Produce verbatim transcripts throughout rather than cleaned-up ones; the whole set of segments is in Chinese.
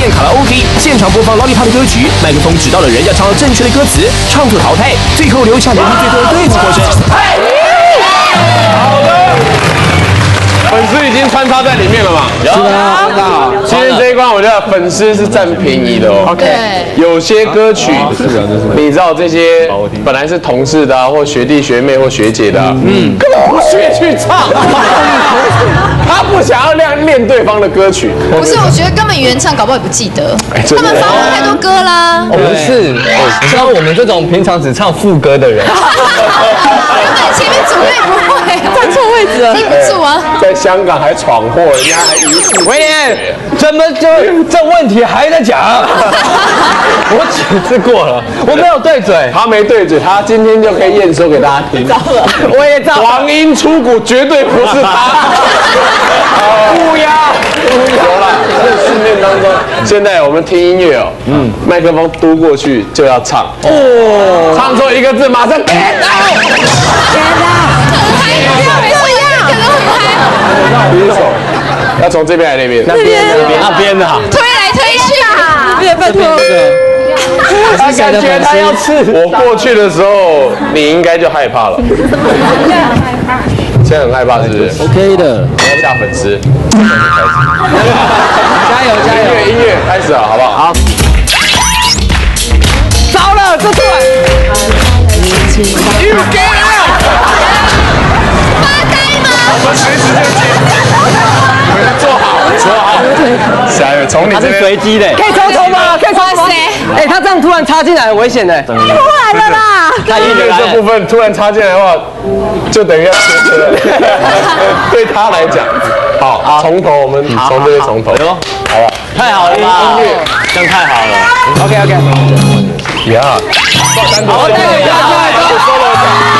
线卡拉 OK， 现场播放 Lollipop 的歌曲，麦克风指导的人要唱到正确的歌词，唱错淘汰，最后留下留言最多的队伍获胜。 好的。 粉丝已经穿插在里面了嘛？ 有啊， 今天这一关，我觉得粉丝是占便宜的哦。 OK， 有些歌曲，你知道这些本来是同事的啊，或学弟学妹或学姐的，嗯，根本不学去唱，他不想要练练对方的歌曲。 不是，我觉得根本原唱搞不好也不记得，他们翻过太多歌啦。 不是，像我们这种平常只唱副歌的人， 前面组队不会，站错位置了，记不住啊。 在香港还闯祸，人家还一次。 威廉，怎么就这问题还在讲？我解释过了，我没有对嘴， 他没对嘴，他今天就可以验收给大家听。 糟了，我也糟了。 黄莺出谷绝对不是他。乌鸦，乌鸦啦！在训练当中，现在我们听音乐哦，嗯，麦克风嘟过去就要唱，哦，唱错一个字马上 get out， get out， 没错呀，可能很嗨。 第一首要从这边来那边， 那边那边那边的哈， 推来推去啊， 别拜托。他感觉他要吃。 我过去的时候，你应该就害怕了。现在很害怕是不是 ？OK 的， 我要吓粉丝。 加油加油！ 音乐音乐开始了，好不好？好。 糟了，这出来。 You get out！ 发呆吗？ 我们随时就接。你们坐好，坐好。下一位，从你这边。 他是随机的，可以抽抽吗？可以抽吗？哎，他这样突然插进来，很危险的。 出来了啦！ 他音乐这部分突然插进来的话，就等于要切割了。对他来讲，好，从头我们从这边从头，好不好？ 太好了吧！音乐这样太好了。OK OK。 呀， 好，再给他下一个 solo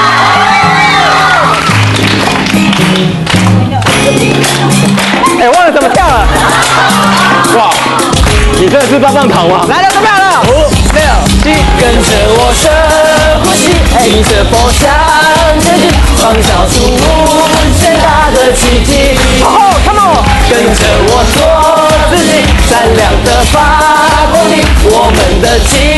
哎，忘了怎么跳了。哇，你真的是棒棒糖吗？来了，投票了。五、六、七，跟着我深呼吸，逆着风向前进，创造出无限大的奇迹。哦 ，Come on， 跟着我做自己，闪亮的发光体，我们的奇